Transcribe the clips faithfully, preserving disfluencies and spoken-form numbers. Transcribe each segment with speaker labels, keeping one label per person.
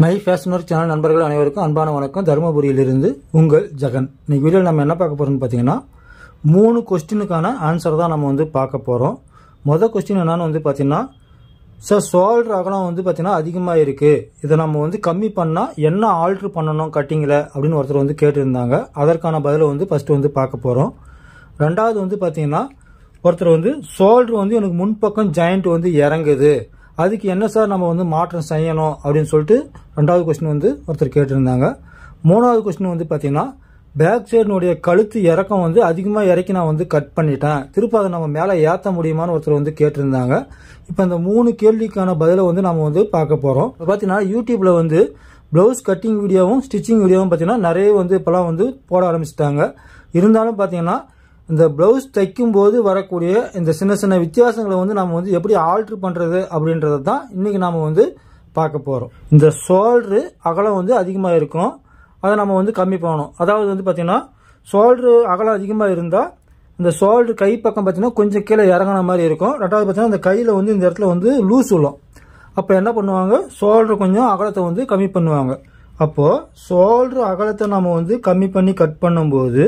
Speaker 1: My fashion work channel நண்பர்கள் அனைவருக்கும் அன்பான வணக்கம். தருமபுரியிலிருந்து உங்கள் ஜெகன். இன்னைக்கு வீடியோவில் நம்ம என்ன பார்க்க போறோம்னு பார்த்தீங்கன்னா, மூணு கொஸ்டினுக்கான ஆன்சர் தான் நம்ம வந்து பார்க்க போகிறோம். மொதல் கொஸ்டின் என்னன்னு வந்து பார்த்தீங்கன்னா, சார் ஷோல்டர் அகலம் வந்து பார்த்தீங்கன்னா அதிகமாக இருக்குது, இதை நம்ம வந்து கம்மி பண்ணால் என்ன ஆல்ட்ரு பண்ணணும் கட்டிங்கில் அப்படின்னு ஒருத்தர் வந்து கேட்டிருந்தாங்க. அதற்கான பதிலை வந்து ஃபஸ்ட்டு வந்து பார்க்க போகிறோம். ரெண்டாவது வந்து பார்த்தீங்கன்னா, ஒருத்தர் வந்து ஷோல்டர் வந்து எனக்கு முன்பக்கம் ஜாயிண்ட் வந்து இறங்குது, அதுக்கு என்ன சார் நம்ம வந்து மாற்றம் செய்யணும் அப்படின்னு சொல்லிட்டு ரெண்டாவது கொஸ்டின் வந்து ஒருத்தர் கேட்டிருந்தாங்க. மூணாவது கொஸ்டின் வந்து பார்த்தீங்கன்னா, பேக் சைடுனுடைய கழுத்து இறக்கம் வந்து அதிகமாக இறக்கி நான் வந்து கட் பண்ணிட்டேன், திருப்ப அதை நம்ம மேலே ஏற்ற முடியுமான்னு ஒருத்தர் வந்து கேட்டிருந்தாங்க. இப்போ இந்த மூணு கேள்விக்கான பதிலை வந்து நம்ம வந்து பார்க்க போகிறோம். இப்போ பார்த்தீங்கன்னா யூடியூப்பில் வந்து ப்ளவுஸ் கட்டிங் வீடியோவும் ஸ்டிச்சிங் வீடியோவும் பார்த்தீங்கன்னா நிறைய வந்து இப்போலாம் வந்து போட ஆரம்பிச்சிட்டாங்க. இருந்தாலும் பார்த்தீங்கன்னா இந்த ப்ளவுஸ் தைக்கும் போது வரக்கூடிய இந்த சின்ன சின்ன வித்தியாசங்களை வந்து நம்ம வந்து எப்படி ஆல்ட்ரு பண்ணுறது அப்படின்றத தான் இன்றைக்கி நாம் வந்து பார்க்க போகிறோம். இந்த ஷோல்ட்ரு அகலம் வந்து அதிகமாக இருக்கும், அதை நம்ம வந்து கம்மி பண்ணணும். அதாவது வந்து பார்த்திங்கன்னா ஷோல்ட்ரு அகலம் அதிகமாக இருந்தால் இந்த ஷோல்ட்ரு கை பக்கம் பார்த்திங்கன்னா கொஞ்சம் கீழே இறங்கின மாதிரி இருக்கும். ரெண்டாவது பார்த்திங்கன்னா இந்த கையில் வந்து இந்த இடத்துல வந்து லூஸ் விழும். அப்போ என்ன பண்ணுவாங்க, ஷோல்ட்ரு கொஞ்சம் அகலத்தை வந்து கம்மி பண்ணுவாங்க. அப்போது ஷோல்ட்ரு அகலத்தை நம்ம வந்து கம்மி பண்ணி கட் பண்ணும்போது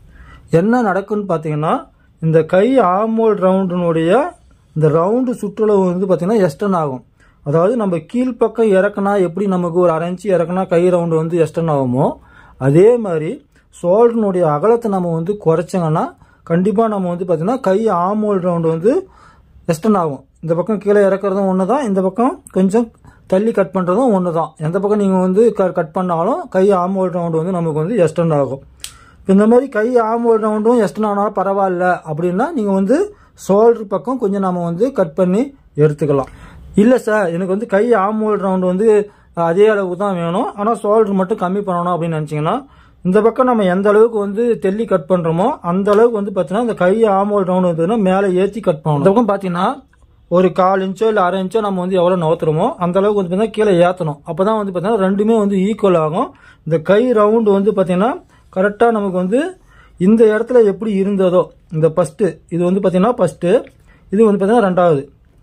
Speaker 1: என்ன நடக்குன்னு பார்த்தீங்கன்னா, இந்த கை ஆமோல் ரவுண்டினுடைய இந்த ரவுண்டு சுற்றளவு வந்து பார்த்தீங்கன்னா எக்ஸ்டன் ஆகும். அதாவது நம்ம கீழ்ப்பக்கம் இறக்குனா எப்படி நமக்கு ஒரு அரை இன்ச்சு இறக்குனா கை ரவுண்டு வந்து எக்ஸ்டன் ஆகுமோ, அதே மாதிரி ஷோல்டருனுடைய அகலத்தை நம்ம வந்து குறைச்சோங்கன்னா கண்டிப்பாக நம்ம வந்து பார்த்தீங்கன்னா கை ஆமோல் ரவுண்டு வந்து எக்ஸ்டன் ஆகும். இந்த பக்கம் கீழே இறக்குறதும் ஒன்று தான், இந்த பக்கம் கொஞ்சம் தள்ளி கட் பண்ணுறதும் ஒன்று தான். எந்த பக்கம் நீங்கள் வந்து கட் பண்ணாலும் கை ஆமோல் ரவுண்டு வந்து நமக்கு வந்து எக்ஸ்டன் ஆகும். இந்த மாதிரி கை ஆமோல் ரவுண்டும் எக்ஸ்டன் ஆனாலும் பரவாயில்ல அப்படின்னா நீங்கள் வந்து ஷோல்டர் பக்கம் கொஞ்சம் நம்ம வந்து கட் பண்ணி எடுத்துக்கலாம். இல்லை சார் எனக்கு வந்து கை ஆமோல் ரவுண்டு வந்து அதே அளவுக்கு தான் வேணும், ஆனால் ஷோல்டர் மட்டும் கம்மி பண்ணணும் அப்படின்னு நினச்சிங்கன்னா, இந்த பக்கம் நம்ம எந்த அளவுக்கு வந்து தெள்ளி கட் பண்ணுறோமோ அந்த அளவுக்கு வந்து பார்த்தீங்கன்னா இந்த கை ஆமோல் ரவுண்டு வந்து மேலே ஏற்றி கட் பண்ணணும். இந்த பக்கம் பார்த்தீங்கன்னா ஒரு கால் இன்ச்சோ இல்லை அரை இன்ச்சோ நம்ம வந்து எவ்வளோ நவுத்துறோமோ அந்த அளவுக்கு வந்து பார்த்தீங்கன்னா கீழே ஏற்றணும். அப்போ தான் வந்து பார்த்தீங்கன்னா ரெண்டுமே வந்து ஈக்குவல் ஆகும். இந்த கை ரவுண்டு வந்து பார்த்தீங்கன்னா கரெக்டாக நமக்கு வந்து இந்த இடத்துல எப்படி இருந்ததோ, இந்த ஃபஸ்ட்டு இது வந்து பார்த்தீங்கன்னா ஃபஸ்ட்டு, இது வந்து பார்த்தீங்கன்னா ரெண்டாவது,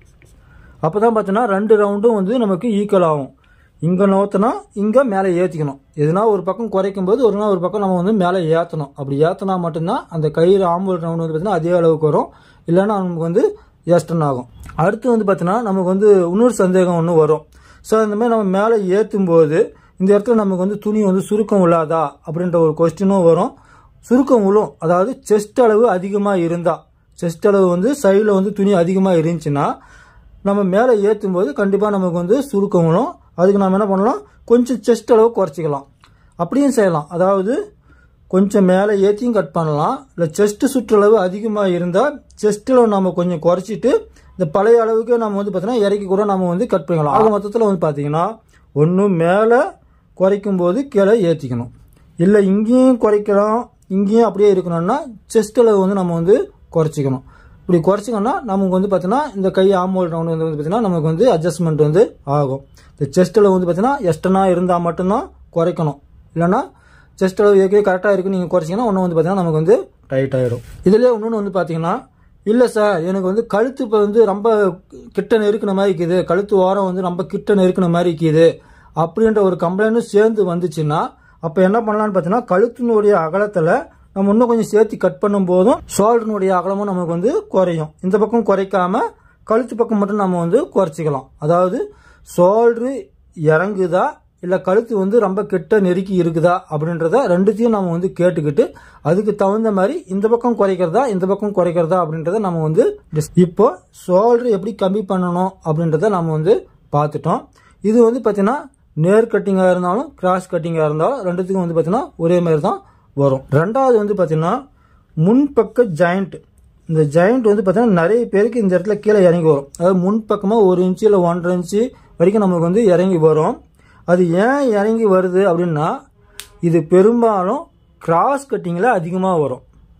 Speaker 1: அப்போ தான் பார்த்தீங்கன்னா ரெண்டு ரவுண்டும் வந்து நமக்கு ஈக்குவல் ஆகும். இங்கே நோத்தினா இங்கே மேலே ஏற்றிக்கணும். எதுனா ஒரு பக்கம் குறைக்கும் போது ஒரு நாள் ஒரு பக்கம் நம்ம வந்து மேலே ஏற்றணும். அப்படி ஏற்றினா மட்டும்தான் அந்த கயிறு ஆம்பூல் ரவுண்டு வந்து பார்த்தீங்கன்னா அதே அளவுக்கு வரும், இல்லைன்னா நமக்கு வந்து எக்ஸ்டன் ஆகும். அடுத்து வந்து பார்த்தீங்கன்னா நமக்கு வந்து இன்னொரு சந்தேகம் ஒன்று வரும். ஸோ இந்த மாதிரி நம்ம மேலே ஏற்றும் போது இந்த இடத்துல நமக்கு வந்து துணி வந்து சுருக்கம் உள்ளாதா அப்படின்ற ஒரு கொஸ்டினும் வரும். சுருக்கம் விழும், அதாவது செஸ்ட் அளவு அதிகமாக இருந்தால், செஸ்ட் அளவு வந்து சைடில் வந்து துணி அதிகமாக இருந்துச்சுன்னா நம்ம மேலே ஏற்றும் போது கண்டிப்பாக நமக்கு வந்து சுருக்கம் விழும். அதுக்கு நம்ம என்ன பண்ணலாம், கொஞ்சம் செஸ்ட் அளவு குறைச்சிக்கலாம், அப்படியும் செய்யலாம். அதாவது கொஞ்சம் மேலே ஏற்றியும் கட் பண்ணலாம். இல்லை செஸ்ட்டு சுற்றளவு அதிகமாக இருந்தால் செஸ்ட் அளவு நம்ம கொஞ்சம் குறைச்சிட்டு இந்த பழைய அளவுக்கு நம்ம வந்து பார்த்தீங்கன்னா இறக்கி கூட நம்ம வந்து கட் பண்ணிக்கலாம். ஆக மொத்தத்தில் வந்து பார்த்தீங்கன்னா ஒன்று மேலே குறைக்கும் போது கீழே ஏற்றிக்கணும், இல்லை இங்கேயும் குறைக்கலாம் இங்கேயும் அப்படியே இருக்கணும்னா செஸ்ட் அளவு வந்து நம்ம வந்து குறைச்சிக்கணும். இப்படி குறைச்சிக்கணும்னா நமக்கு வந்து பார்த்தீங்கன்னா இந்த கை ஆமோல் ரவுண்டு வந்து பார்த்தீங்கன்னா நமக்கு வந்து அட்ஜஸ்ட்மெண்ட் வந்து ஆகும். இந்த செஸ்ட் அளவு வந்து பார்த்தீங்கன்னா எஸ்டனாக இருந்தால் மட்டும்தான் குறைக்கணும், இல்லைன்னா செஸ்ட் அளவு ஏற்கனவே கரெக்டாக இருக்குன்னு நீங்கள் குறைச்சிங்கன்னா ஒன்று வந்து பார்த்தீங்கன்னா நமக்கு வந்து டைட் ஆகிடும். இதுலேயே இன்னொன்று வந்து பார்த்தீங்கன்னா, இல்லை சார் எனக்கு வந்து கழுத்து இப்போ வந்து ரொம்ப கிட்ட நெருக்கின மாதிரி இருக்குது, கழுத்து ஓரம் வந்து ரொம்ப கிட்ட நெருக்கின மாதிரி இருக்குது அப்படின்ற ஒரு கம்ப்ளைண்ட்டும் சேர்ந்து வந்துச்சுன்னா அப்போ என்ன பண்ணலான்னு பார்த்தீங்கன்னா, கழுத்தினுடைய அகலத்தில் நம்ம இன்னும் கொஞ்சம் சேர்த்து கட் பண்ணும் போதும் ஷோல்டர்னுடைய அகலமும் நமக்கு வந்து குறையும். இந்த பக்கம் குறைக்காம கழுத்து பக்கம் மட்டும் நம்ம வந்து குறைச்சிக்கலாம். அதாவது ஷோல்டரு இறங்குதா இல்லை கழுத்து வந்து ரொம்ப கிட்ட நெருக்கி இருக்குதா அப்படின்றத ரெண்டுத்தையும் நம்ம வந்து கேட்டுக்கிட்டு அதுக்கு தகுந்த மாதிரி இந்த பக்கம் குறைக்கிறதா இந்த பக்கம் குறைக்கிறதா அப்படின்றத நம்ம வந்து இப்போ ஷோல்டர் எப்படி கம்மி பண்ணணும் அப்படின்றத நம்ம வந்து பார்த்துட்டோம். இது வந்து பார்த்தீங்கன்னா நேர் கட்டிங்காக இருந்தாலும் கிராஸ் கட்டிங்காக இருந்தாலும் ரெண்டுத்துக்கும் வந்து பார்த்தீங்கன்னா ஒரே மாதிரி தான் வரும். ரெண்டாவது வந்து பார்த்தீங்கன்னா முன்பக்க ஜாயிண்ட். இந்த ஜாயிண்ட் வந்து பார்த்தீங்கன்னா நிறைய பேருக்கு இந்த இடத்துல கீழே இறங்கி வரும். அதாவது முன்பக்கமாக ஒரு இன்ச்சு இல்லை ஒன்றரை இன்ச்சு வரைக்கும் நமக்கு வந்து இறங்கி வரும். அது ஏன் இறங்கி வருது அப்படின்னா, இது பெரும்பாலும் கிராஸ் கட்டிங்கில் அதிகமாக வரும்.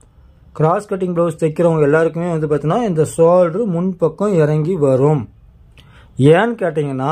Speaker 1: கிராஸ் கட்டிங் ப்ளவுஸ் தைக்கிறவங்க எல்லாருக்குமே வந்து பார்த்தீங்கன்னா இந்த ஷோல்டரு முன்பக்கம் இறங்கி வரும். ஏன்னு கேட்டிங்கன்னா,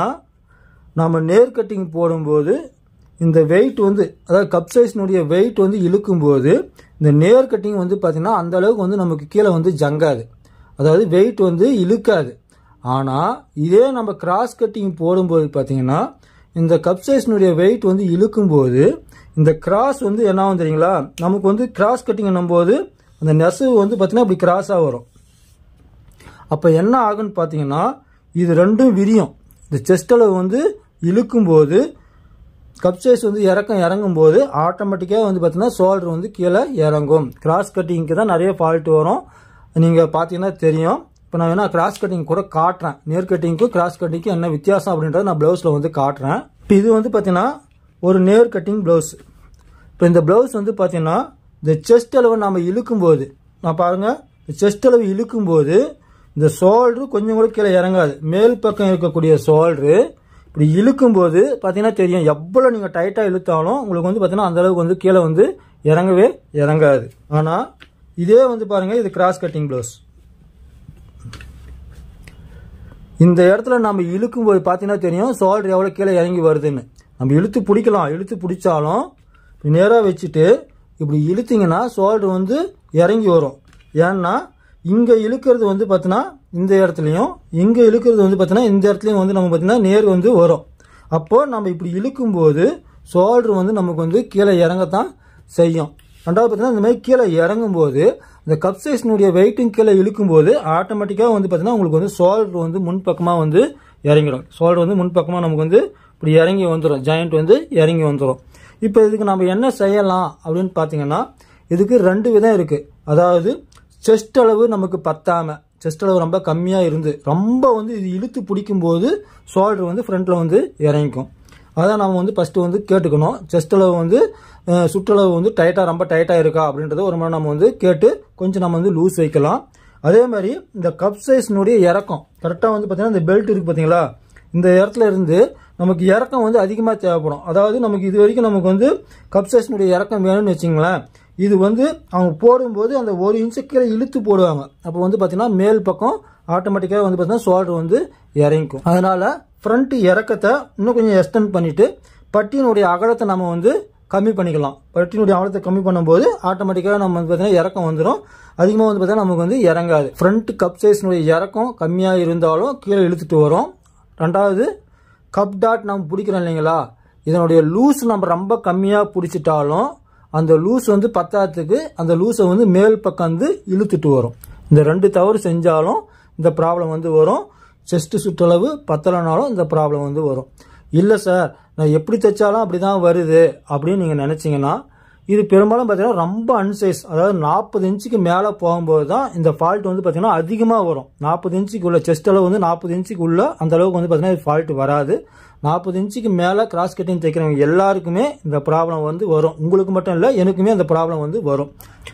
Speaker 1: நம்ம நேர் கட்டிங் போடும்போது இந்த வெயிட் வந்து அதாவது கப் சைஸ்னுடைய வெயிட் வந்து இழுக்கும்போது இந்த நேர் கட்டிங் வந்து பார்த்தீங்கன்னா அந்த அளவுக்கு வந்து நமக்கு கீழே வந்து ஜங்காது, அதாவது வெயிட் வந்து இழுக்காது. ஆனால் இதே நம்ம கிராஸ் கட்டிங் போடும்போது பார்த்தீங்கன்னா இந்த கப் சைஸ்னுடைய வெயிட் வந்து இழுக்கும்போது இந்த கிராஸ் வந்து என்ன ஆகும் தெரியுங்களா, நமக்கு வந்து கிராஸ் கட்டிங் பண்ணும்போது அந்த நெசவு வந்து பார்த்தீங்கன்னா இப்படி கிராஸாக வரும். அப்போ என்ன ஆகுன்னு பார்த்தீங்கன்னா இது ரெண்டும் விரியும். இந்த செஸ்ட் அளவு வந்து இழுக்கும்போது கப் சைஸ் வந்து இறக்கம் இறங்கும் போது ஆட்டோமேட்டிக்காக வந்து பார்த்தீங்கன்னா ஷோல்டர் வந்து கீழே இறங்கும். கிராஸ் கட்டிங்க்கு தான் நிறைய ஃபால்ட் வரும், நீங்கள் பார்த்தீங்கன்னா தெரியும். இப்போ நான் வேணா கிராஸ் கட்டிங் கூட காட்டுறேன், நேர் கட்டிங்க்கும் கிராஸ் கட்டிங்க்கும் என்ன வித்தியாசம் அப்படின்றத நான் ப்ளவுஸில் வந்து காட்டுறேன். இப்போ இது வந்து பார்த்தீங்கன்னா ஒரு நேர் கட்டிங் ப்ளவுஸ். இப்போ இந்த ப்ளவுஸ் வந்து பார்த்தீங்கன்னா இந்த செஸ்ட் அளவு நம்ம இழுக்கும்போது, நான் பாருங்கள், இந்த செஸ்ட் அளவு இழுக்கும்போது இந்த ஷோல்டரு கொஞ்சம் கூட கீழே இறங்காது. மேல் பக்கம் இருக்கக்கூடிய ஷோல்டரு இப்படி இழுக்கும்போது பார்த்தீங்கன்னா தெரியும், எவ்வளோ நீங்கள் டைட்டாக இழுத்தாலும் உங்களுக்கு வந்து பார்த்தீங்கன்னா அந்தளவுக்கு வந்து கீழே வந்து இறங்கவே இறங்காது. ஆனால் இதே வந்து பாருங்கள், இது கிராஸ் கட்டிங் ப்ளவுஸ். இந்த இடத்துல நம்ம இழுக்கும்போது பார்த்தீங்கன்னா தெரியும் ஷோல்டர் எவ்வளோ கீழே இறங்கி வருதுன்னு. நம்ம இழுத்து பிடிக்கலாம், இழுத்து பிடிச்சாலும் நேராக வச்சுட்டு இப்படி இழுத்தீங்கன்னா ஷோல்டர் வந்து இறங்கி வரும். ஏன்னா இங்கே இழுக்கிறது வந்து பார்த்தீங்கன்னா இந்த இடத்துலையும், இங்கே இழுக்கிறது வந்து பார்த்தீங்கன்னா இந்த இடத்துலையும் வந்து நம்ம பார்த்தீங்கன்னா நேர் வந்து வரும். அப்போது நம்ம இப்படி இழுக்கும்போது ஷோல்டர் வந்து நமக்கு வந்து கீழே இறங்கத்தான் செய்யும். ரெண்டாவது பார்த்தீங்கன்னா இந்த மாதிரி கீழே இறங்கும்போது இந்த கப் சைஸ்னுடைய வெயிட்டும் கீழே இழுக்கும்போது ஆட்டோமேட்டிக்காக வந்து பார்த்தீங்கன்னா உங்களுக்கு வந்து ஷோல்டர் வந்து முன்பக்கமாக வந்து இறங்கிடும். ஷோல்டர் வந்து முன்பக்கமாக நமக்கு வந்து இப்படி இறங்கி வந்துடும், ஜாயிண்ட் வந்து இறங்கி வந்துடும். இப்போ இதுக்கு நம்ம என்ன செய்யலாம் அப்படின்னு பார்த்தீங்கன்னா இதுக்கு ரெண்டு விதம் இருக்குது. அதாவது செஸ்ட் அளவு நமக்கு பத்தாமல், செஸ்ட் அளவு ரொம்ப கம்மியாக இருந்து ரொம்ப வந்து இது இழுத்து பிடிக்கும்போது ஷோல்டர் வந்து ஃப்ரண்ட்டில் வந்து இறங்கிக்கும். அதான் நம்ம வந்து ஃபஸ்ட்டு வந்து கேட்டுக்கணும், செஸ்ட் அளவு வந்து சுற்றளவு வந்து டைட்டாக ரொம்ப டைட்டாக இருக்கா அப்படின்றத ஒரு முறை நம்ம வந்து கேட்டு கொஞ்சம் நம்ம வந்து லூஸ் வைக்கலாம். அதே மாதிரி இந்த கப் சைஸ்னுடைய இறக்கம் கரெக்டாக வந்து பார்த்தீங்கன்னா இந்த பெல்ட் இருக்குது பார்த்தீங்களா, இந்த இடத்துல இருந்து நமக்கு இறக்கம் வந்து அதிகமாக தேவைப்படும். அதாவது நமக்கு இது வரைக்கும் நமக்கு வந்து கப் சைஸ்னுடைய இறக்கம் வேணும்னு வச்சிங்களேன், இது வந்து அவங்க போடும்போது அந்த ஒரு இன்ச்சு கீழே இழுத்து போடுவாங்க. அப்போ வந்து பார்த்தீங்கன்னா மேல் பக்கம் ஆட்டோமேட்டிக்காக வந்து பார்த்தீங்கன்னா ஷோல்டர் வந்து இறங்கிக்கும். அதனால் ஃப்ரண்ட் இறக்கத்தை இன்னும் கொஞ்சம் எக்ஸ்டெண்ட் பண்ணிவிட்டு பட்டியினுடைய அகலத்தை நம்ம வந்து கம்மி பண்ணிக்கலாம். பட்டியினுடைய அகலத்தை கம்மி பண்ணும்போது ஆட்டோமேட்டிக்காக நம்ம வந்து பார்த்தீங்கன்னா இறக்கம் வந்துடும். அதிகமாக வந்து பார்த்தீங்கன்னா நமக்கு வந்து இறங்காது. ஃப்ரண்ட் கப் சைஸ்னுடைய இறக்கம் கம்மியாக இருந்தாலும் கீழே இழுத்துட்டு வரும். ரெண்டாவது கப் டாட் நம்ம பிடிக்கிறோம் இல்லைங்களா, இதனுடைய லூஸ் நம்ம ரொம்ப கம்மியாக பிடிச்சிட்டாலும் அந்த லூஸ் வந்து பத்தாத்துக்கு அந்த லூஸை வந்து மேல் பக்கம் வந்து இழுத்துட்டு வரும். இந்த ரெண்டு தவறு செஞ்சாலும் இந்த ப்ராப்ளம் வந்து வரும். செஸ்ட் சுற்றளவு பத்தலைனாலும் இந்த ப்ராப்ளம் வந்து வரும். இல்லை சார் நான் எப்படி தைச்சாலும் அப்படி தான் வருது அப்படின்னு நீங்கள் நினச்சிங்கன்னா இது பெரும்பாலும் பார்த்தீங்கன்னா ரொம்ப அன்சைஸ், அதாவது நாற்பது இன்ச்சுக்கு மேலே போகும்போது தான் இந்த ஃபால்ட் வந்து பார்த்தீங்கன்னா அதிகமாக வரும். நாற்பது இன்ச்சுக்கு உள்ள செஸ்ட் அளவு வந்து நாற்பது இன்ச்சுக்கு உள்ள அந்த அளவுக்கு வந்து பார்த்தீங்கன்னா ஃபால்ட் வராது. நாற்பது இன்ச்சுக்கு மேலே கிராஸ் கட்டிங் தைக்கிறவங்க எல்லாருக்குமே இந்த ப்ராப்ளம் வந்து வரும். உங்களுக்கு மட்டும் இல்லை, எனக்குமே அந்த ப்ராப்ளம் வந்து வரும்.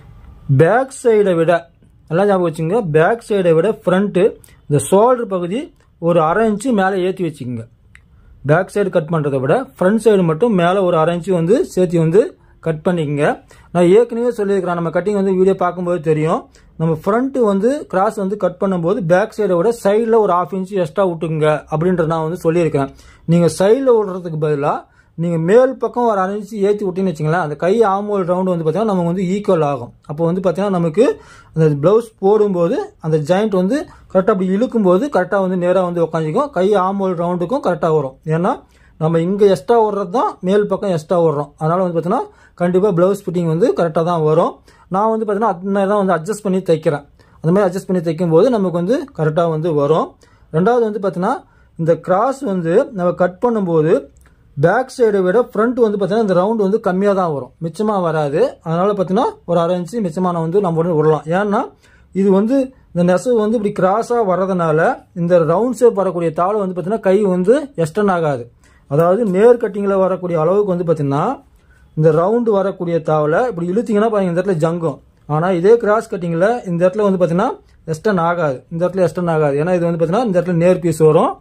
Speaker 1: பேக் சைடை விட நல்லா ஞாபகம் வச்சுங்க, பேக் சைடை விட ஃப்ரண்ட்டு இந்த ஷோல்டர் பகுதி ஒரு அரை இன்ச்சு மேலே ஏற்றி வச்சுக்கோங்க. பேக் சைடு கட் பண்ணுறதை விட ஃப்ரண்ட் சைடு மட்டும் மேலே ஒரு அரை இன்ச்சு வந்து சேர்த்து வந்து கட் பண்ணிக்கங்க. நான் ஏற்கனவே சொல்லியிருக்கிறேன், நம்ம கட்டிங் வந்து வீடியோ பார்க்கும்போது தெரியும், நம்ம ஃப்ரண்ட்டு வந்து கிராஸ் வந்து கட் பண்ணும்போது பேக் சைடை விட சைடில் ஒரு ஹாஃப் இன்ச்சு எக்ஸ்ட்ரா விட்டுங்க அப்படின்றத நான் வந்து சொல்லியிருக்கிறேன். நீங்கள் சைடில் விடுறதுக்கு பதிலாக நீங்கள் மேல் பக்கம் ஒரு அரை இன்ச்சு ஏற்றி விட்டிங்கன்னு வச்சிங்களேன், அந்த கை ஆமோல் ரவுண்டு வந்து பார்த்தீங்கன்னா நமக்கு வந்து ஈக்குவல் ஆகும். அப்போ வந்து பார்த்தீங்கன்னா நமக்கு அந்த ப்ளவுஸ் போடும்போது அந்த ஜாயிண்ட் வந்து கரெக்டாக அப்படி இழுக்கும்போது கரெக்டாக வந்து நேராக வந்து உட்காந்துக்கும், கை ஆமோல் ரவுண்டுக்கும் கரெக்டாக வரும். ஏன்னா நம்ம இங்கே எக்ஸ்ட்ரா ஓடுறது தான் மேல் பக்கம் எக்ஸ்ட்ரா ஓடுறோம். அதனால் வந்து பார்த்தீங்கன்னா கண்டிப்பாக ப்ளவுஸ் ஃபிட்டிங் வந்து கரெக்டாக தான் வரும். நான் வந்து பார்த்தீங்கன்னா அது மாதிரி தான் வந்து அட்ஜஸ்ட் பண்ணி தைக்கிறேன். அந்த மாதிரி அட்ஜஸ்ட் பண்ணி தைக்கும்போது நமக்கு வந்து கரெக்டாக வந்து வரும். ரெண்டாவது வந்து பார்த்தீங்கன்னா இந்த கிராஸ் வந்து நம்ம கட் பண்ணும்போது பேக் சைடை விட ஃப்ரண்ட் வந்து பார்த்தீங்கன்னா இந்த ரவுண்டு வந்து கம்மியாக தான் வரும், மிச்சமாக வராது. அதனால் பார்த்தீங்கன்னா ஒரு அரை இன்ச்சு மிச்சமான வந்து நம்ம வந்து விடலாம். ஏன்னா இது வந்து இந்த நெசவு வந்து இப்படி கிராஸாக வர்றதுனால இந்த ரவுண்ட் ஷேப் வரக்கூடிய தாளை வந்து பார்த்தீங்கன்னா கை வந்து எக்ஸ்டன் ஆகாது. அதாவது நேர் கட்டிங்கில் வரக்கூடிய அளவுக்கு வந்து பார்த்தீங்கன்னா இந்த ரவுண்டு வரக்கூடிய தாவலை இப்படி இழுத்தீங்கன்னா பாருங்கள் இந்த இடத்துல ஜங்கும். ஆனால் இதே கிராஸ் கட்டிங்கில் இந்த இடத்துல வந்து பார்த்தீங்கன்னா எக்ஸ்டன் ஆகாது, இந்த இடத்துல எக்ஸ்டன் ஆகாது. ஏன்னா இது வந்து பார்த்தீங்கன்னா இந்த இடத்துல நேர் பீஸ் வரும்,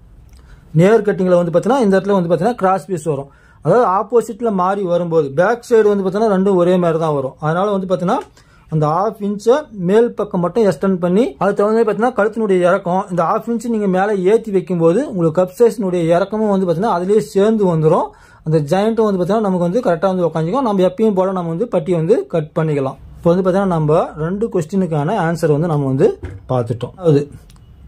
Speaker 1: நேர் கட்டிங்கில் வந்து பார்த்தீங்கன்னா இந்த இடத்துல வந்து பார்த்தீங்கன்னா கிராஸ் பீஸ் வரும். அதாவது ஆப்போசிட்டில் மாறி வரும்போது பேக் சைடு வந்து பார்த்தீங்கன்னா ரெண்டும் ஒரே மாதிரி தான் வரும். அதனால் வந்து பார்த்தீங்கன்னா அந்த ஹாஃப் இன்ச்சை மேல் பக்கம் மட்டும் எக்ஸ்டெண்ட் பண்ணி அது தகுந்த பார்த்தீங்கன்னா கழுத்தினுடைய இறக்கம் இந்த ஹாஃப் இன்ச்சு நீங்கள் மேலே ஏற்றி வைக்கும்போது உங்களுக்கு கப் சைஸ்னுடைய இறக்கமும் வந்து பார்த்தீங்கன்னா அதுலேயே சேர்ந்து வந்துடும். அந்த ஜாயிண்ட்டும் வந்து பார்த்தீங்கன்னா நமக்கு வந்து கரெக்டாக வந்து உட்காந்துக்கும். நம்ம எப்பயும் போல் நம்ம வந்து பட்டி வந்து கட் பண்ணிக்கலாம். இப்போ வந்து பார்த்தீங்கன்னா நம்ம ரெண்டு கொஸ்டினுக்கான ஆன்சர் வந்து நம்ம வந்து பார்த்துட்டோம். அது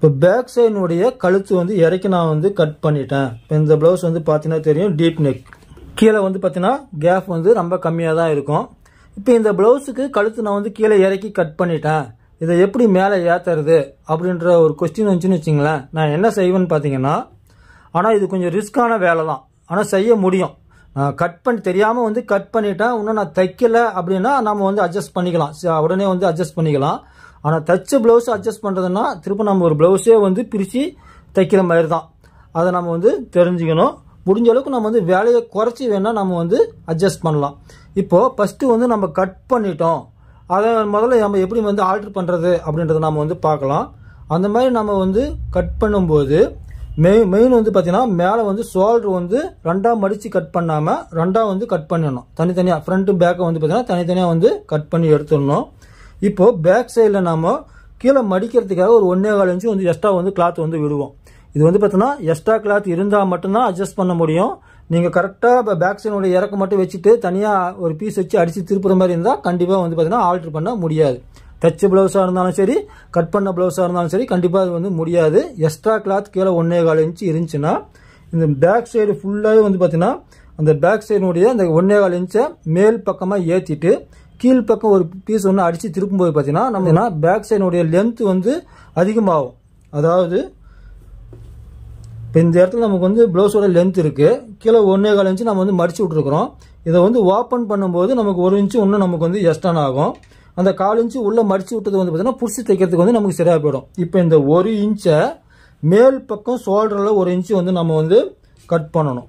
Speaker 1: இப்போ பேக் சைடுனுடைய கழுத்து வந்து இறக்கி நான் வந்து கட் பண்ணிட்டேன். இப்போ இந்த ப்ளவுஸ் வந்து பார்த்தீங்கன்னா தெரியும் டீப் நெக், கீழே வந்து பார்த்தீங்கன்னா கேப் வந்து ரொம்ப கம்மியாக தான் இருக்கும். இப்போ இந்த ப்ளவுஸுக்கு கழுத்து நான் வந்து கீழே இறக்கி கட் பண்ணிட்டேன், இதை எப்படி மேலே ஏற்றுறது அப்படின்ற ஒரு கொஸ்டின் வந்துச்சுன்னு வச்சிங்களேன். நான் என்ன செய்வேன்னு பார்த்தீங்கன்னா, ஆனால் இது கொஞ்சம் ரிஸ்க்கான வேலை தான், ஆனால் செய்ய முடியும். நான் கட் பண்ணி தெரியாமல் வந்து கட் பண்ணிட்டேன், இன்னும் நான் தைக்கல அப்படின்னா நம்ம வந்து அட்ஜஸ்ட் பண்ணிக்கலாம், உடனே வந்து அட்ஜஸ்ட் பண்ணிக்கலாம். ஆனால் தச்ச ப்ளவுஸ் அட்ஜஸ்ட் பண்ணுறதுன்னா திரும்ப நம்ம ஒரு ப்ளவுஸே வந்து பிரித்து தைக்கிற மாதிரி தான். அதை நம்ம வந்து தெரிஞ்சுக்கணும். முடிஞ்ச அளவுக்கு நம்ம வந்து வேலையை குறைச்சி வேணால் நம்ம வந்து அட்ஜஸ்ட் பண்ணலாம். இப்போது ஃபஸ்ட்டு வந்து நம்ம கட் பண்ணிட்டோம், அதை முதல்ல நம்ம எப்படி வந்து ஆல்ட்ரு பண்ணுறது அப்படின்றத நம்ம வந்து பார்க்கலாம். அந்த மாதிரி நம்ம வந்து கட் பண்ணும்போது மெயின் மெயின் வந்து பார்த்தீங்கன்னா மேலே வந்து ஷோல்டர் வந்து ரெண்டாக மடித்து கட் பண்ணாமல் ரெண்டாக வந்து கட் பண்ணிடணும். தனித்தனியாக ஃப்ரண்ட்டு பேக்கை வந்து பார்த்தீங்கன்னா தனித்தனியாக வந்து கட் பண்ணி எடுத்துடணும். இப்போது பேக் சைடில் நம்ம கீழே மடிக்கிறதுக்காக ஒரு ஒன்றே கால் இன்ச்சு வந்து எக்ஸ்ட்ரா வந்து கிளாத் வந்து விடுவோம். இது வந்து பார்த்தீங்கன்னா எக்ஸ்ட்ரா கிளாத் இருந்தால் மட்டும்தான் அட்ஜஸ்ட் பண்ண முடியும். நீங்கள் கரெக்டாக இப்போ பேக் சைடோட இறக்க மட்டும் வச்சுட்டு தனியாக ஒரு பீஸ் வச்சு அடித்து திருப்புற மாதிரி இருந்தால் கண்டிப்பாக வந்து பார்த்தீங்கன்னா ஆல்ட்ரு பண்ண முடியாது. தச்ச ப்ளவுஸாக இருந்தாலும் சரி, கட் பண்ண ப்ளவுஸாக இருந்தாலும் சரி, கண்டிப்பாக அது வந்து முடியாது. எக்ஸ்ட்ரா கிளாத் கீழே ஒன்றே கால் இன்ச்சு இருந்துச்சுன்னா இந்த பேக் சைடு ஃபுல்லாகவே வந்து பார்த்தீங்கன்னா அந்த பேக் சைடுனுடைய அந்த ஒன்றே கால் இன்ச்சை மேல் பக்கமாக ஏற்றிட்டு கீழ் பக்கம் ஒரு பீஸ் ஒன்று அடித்து திருப்பும்போது பார்த்தீங்கன்னா நம்ம பேக் சைடுனுடைய லென்த் வந்து அதிகமாகும். அதாவது இப்போ இந்த இடத்துல நமக்கு வந்து ப்ளவுஸோட லென்த் இருக்குது, கீழே ஒன்றே கால் இன்ச்சு நம்ம வந்து மடிச்சு விட்ருக்குறோம். இதை வந்து ஓப்பன் பண்ணும்போது நமக்கு ஒரு இன்ச்சு இன்னும் நமக்கு வந்து எக்ஸ்ட்ரா ஆகும். அந்த கால் இன்ச்சு உள்ளே மடிச்சு விட்டது வந்து பார்த்தீங்கன்னா புடிச்சு தைக்கிறதுக்கு வந்து நமக்கு சரியாக போயிடும். இப்போ இந்த ஒரு இன்ச்சை மேல் பக்கம் ஷோல்டரில் ஒரு இன்ச்சு வந்து நம்ம வந்து கட் பண்ணணும்.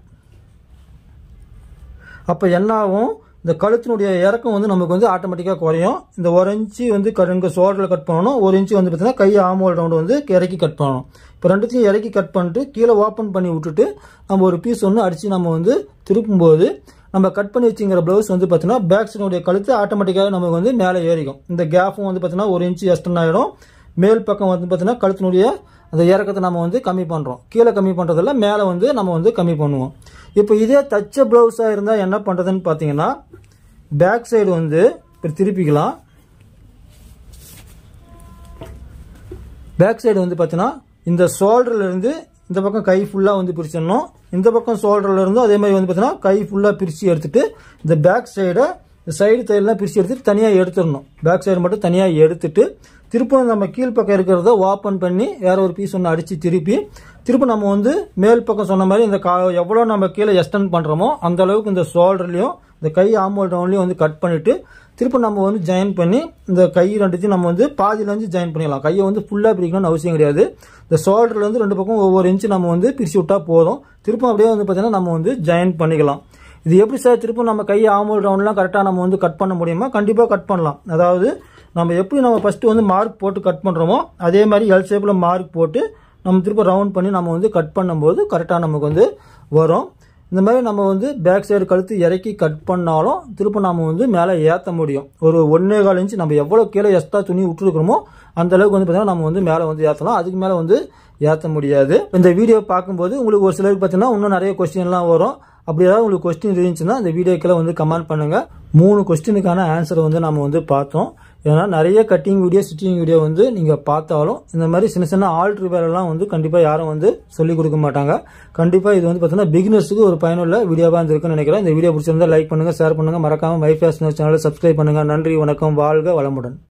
Speaker 1: அப்போ என்ன ஆகும், இந்த கழுத்தினுடைய இறக்கம் வந்து நமக்கு வந்து ஆட்டோமேட்டிக்காக குறையும். இந்த ஒரு இன்ச்சு வந்து இங்கே ஷோல்டரில் கட் பண்ணணும், ஒரு இன்ச்சு வந்து பார்த்தீங்கன்னா கை ஆமோல் ரவுண்டு வந்து இறக்கி கட் பண்ணணும். இப்போ ரெண்டுத்தையும் இறக்கி கட் பண்ணிட்டு கீழே ஓப்பன் பண்ணி விட்டுட்டு நம்ம ஒரு பீஸ் ஒன்று அடித்து நம்ம வந்து திருப்பும்போது நம்ம கட் பண்ணி வச்சுங்கிற ப்ளவுஸ் வந்து பார்த்தீங்கன்னா பேக் சைடுடைய கழுத்து ஆட்டோமேட்டிக்காக நமக்கு வந்து மேலே ஏறிக்கும். இந்த கேப்பும் வந்து பார்த்தீங்கன்னா ஒரு இன்ச்சு எக்ஸ்டன் ஆகிடும். மேல் பக்கம் வந்து பார்த்தீங்கன்னா கழுத்தினுடைய அந்த இறக்கத்தை நம்ம வந்து கம்மி பண்ணுறோம். கீழே கம்மி பண்ணுறதில்ல, மேலே வந்து நம்ம வந்து கம்மி பண்ணுவோம். இப்போ இதே தச்ச ப்ளவுஸாக இருந்தால் என்ன பண்ணுறதுன்னு பார்த்தீங்கன்னா பேக் சைடு வந்து இப்போ திருப்பிக்கலாம். பேக் சைடு வந்து பார்த்தீங்கன்னா இந்த ஷோல்டர்லேருந்து இந்த பக்கம் கை ஃபுல்லாக வந்து பிரிச்சிடணும். இந்த பக்கம் ஷோல்டரில் இருந்தும் அதே மாதிரி வந்து பார்த்தீங்கன்னா கை ஃபுல்லாக பிரித்து எடுத்துட்டு இந்த பேக் சைடை இந்த சைடு தையெல்லாம் பிரித்து எடுத்துட்டு தனியாக எடுத்துடணும். பேக் சைடு மட்டும் தனியாக எடுத்துட்டு திரும்ப நம்ம கீழ்ப்பக்கம் இருக்கிறத ஓப்பன் பண்ணி வேற ஒரு பீஸ் ஒன்று அடித்து திருப்பி திரும்ப நம்ம வந்து மேல் பக்கம் சொன்ன மாதிரி இந்த கா எவ்வளோ நம்ம கீழே எக்ஸ்டெண்ட் பண்ணுறோமோ அந்த அளவுக்கு இந்த ஷோல்டர்லையும் இந்த கை ஆம்போல் ரவுண்ட்லையும் வந்து கட் பண்ணிவிட்டு திரும்ப நம்ம வந்து ஜாயின் பண்ணி இந்த கை ரெண்டுத்தையும் நம்ம வந்து பாதியிலேருந்து ஜாயின் பண்ணிடலாம். கையை வந்து ஃபுல்லாக பிரிக்கணும்னு அவசியம் கிடையாது. இந்த ஷோல்டர்லேருந்து ரெண்டு பக்கம் ஒவ்வொரு இன்ச்சு நம்ம வந்து பிரித்து விட்டால் போதும். திரும்ப அப்படியே வந்து பார்த்தீங்கன்னா நம்ம வந்து ஜாயின் பண்ணிக்கலாம். இது எப்படி சார் திரும்ப நம்ம கை ஆம்போல் ரவுண்ட்லாம் கரெக்டாக நம்ம வந்து கட் பண்ண முடியுமா? கண்டிப்பாக கட் பண்ணலாம். அதாவது நம்ம எப்படி நம்ம ஃபஸ்ட்டு வந்து மார்க் போட்டு கட் பண்ணுறோமோ அதே மாதிரி எல் ஷேப்பில் மார்க் போட்டு நம்ம திரும்ப ரவுண்ட் பண்ணி நம்ம வந்து கட் பண்ணும்போது கரெக்டாக நமக்கு வந்து வரும். இந்த மாதிரி நம்ம வந்து பேக் சைடு கழுத்து இறக்கி கட் பண்ணாலும் திரும்ப நம்ம வந்து மேலே ஏற்ற முடியும். ஒரு ஒன்றே கால் இன்ச்சு நம்ம எவ்வளோ கீழே எக்ஸ்ட்ரா துணி விட்டுருக்கிறோமோ அந்த அளவுக்கு வந்து பார்த்தீங்கன்னா நம்ம வந்து மேலே வந்து ஏற்றலாம். அதுக்கு மேலே வந்து ஏற்ற முடியாது. இந்த வீடியோ பார்க்கும்போது உங்களுக்கு ஒரு சிலருக்கு பார்த்தீங்கன்னா இன்னும் நிறைய கொஸ்டின்லாம் வரும். அப்படி ஏதாவது உங்களுக்கு கொஸ்டின் இருந்துச்சுன்னா இந்த வீடியோக்கெல்லாம் வந்து கமெண்ட் பண்ணுங்கள். மூணு கொஸ்டினுக்கான ஆன்சரை வந்து நம்ம வந்து பார்த்தோம். ஏன்னா நிறைய கட்டிங் வீடியோ ஸ்டிச்சிங் வீடியோ வந்து நீங்கள் பார்த்தாலும் இந்த மாதிரி சின்ன சின்ன ஆல்ட்ரு வேலைலாம் வந்து கண்டிப்பாக யாரும் வந்து சொல்லிக் கொடுக்க மாட்டாங்க. கண்டிப்பாக இது வந்து பார்த்தீங்கன்னா பிகினர்ஸுக்கு ஒரு பயனுள்ள வீடியோவாக இருந்திருக்குன்னு நினைக்கிறேன். இந்த வீடியோ பிடிச்சிருந்தா லைக் பண்ணுங்கள், ஷேர் பண்ணுங்கள், மறக்காமல் மை ஃபேஷன் சேனலை சப்ஸ்கிரைப் பண்ணுங்கள். நன்றி, வணக்கம், வாழ்க வளமுடன்.